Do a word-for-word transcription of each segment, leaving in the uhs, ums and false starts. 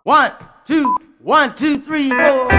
One, two, one, two, three, four.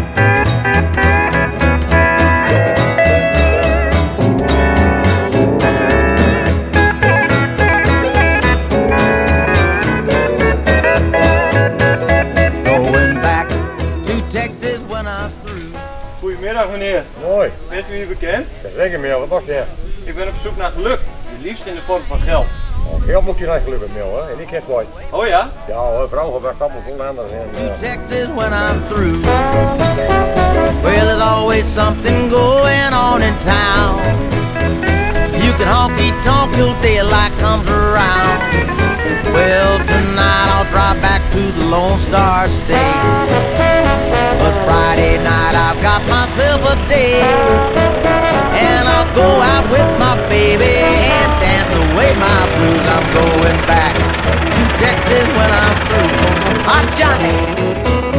Going back to Texas when I'm through. Goedemiddag meneer. Mooi. Bent u hier bekend? Dat is lekker mail, wat was dat? Ik ben op zoek naar geluk. Het liefst in de vorm van geld. Oh, geld moet je naar gelukkig mail, hè? En ik heb wat. Oh ja? Ja, hoor, vrouw gebracht allemaal vol anders. En, To uh... Texas when I'm through. Well, there's always something going on in town. You can honky-tonk till daylight comes around. Well, tonight I'll drive back to the Lone Star State. But Friday night I've got myself a date. And I'll go out with my baby and dance away my blues. I'm going back to Texas when I'm through. Hot Johnny.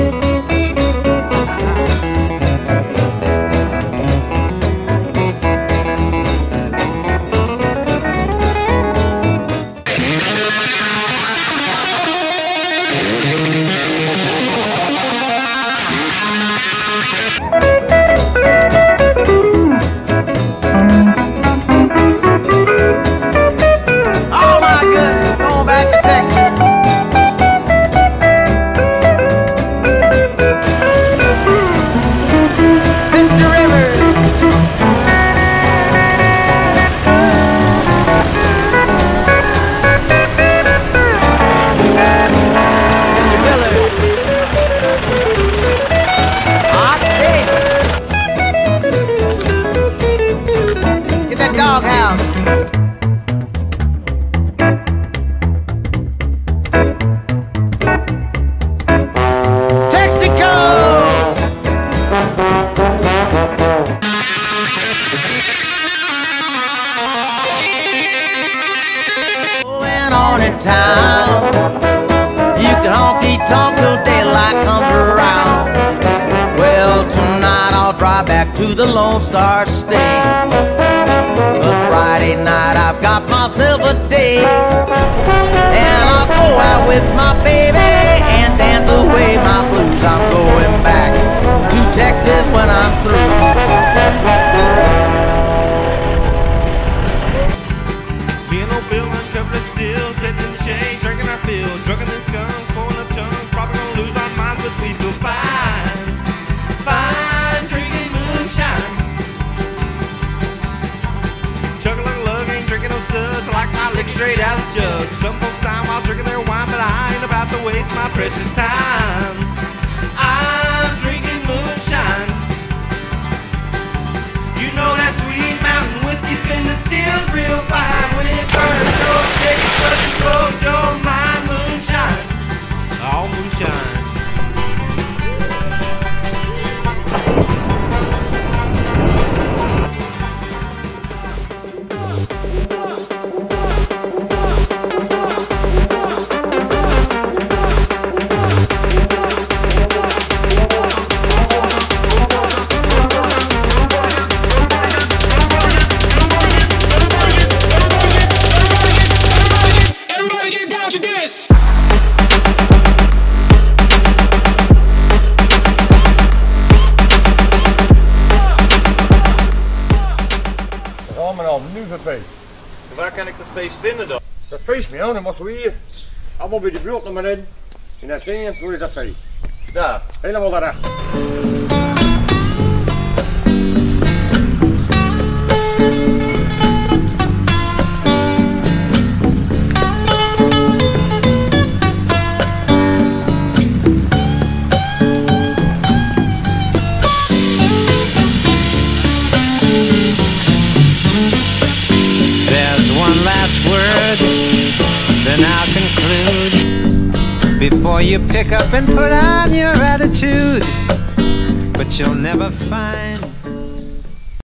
Doghouse. Texaco. Going on in town. You can honky-tonk till daylight comes around. Well, tonight I'll drive back to the Lone Star State. But Friday night I've got myself a date. And I'll go out with my baby and dance away my blues. I'm going back to Texas when I'm through. Me and old Bill uncovered still, sitting in shade, drinking our fill, drunken and skunks, pulling up chunks, probably gonna lose our minds, but we feel fine, fine, drinking moonshine. Chug-a-lug-a-lug, ain't drinking no suds. I like my lick straight out of the jug. Some folks die while drinking their wine, but I ain't about to waste my precious time. I'm drinking moonshine. You know that sweet mountain whiskey's been distilled real fine. When it burns your taste buds and blows your mind. Moonshine, all moonshine. allemaal nu verfeest. Waar kan ik dat feest vinden dan? Dat feest, ja, dan moesten we hier allemaal bij de buurt naar beneden. En dan zingen, toen is dat feest. Daar, helemaal daarachter. Then I'll conclude before you pick up and put on your attitude, but you'll never find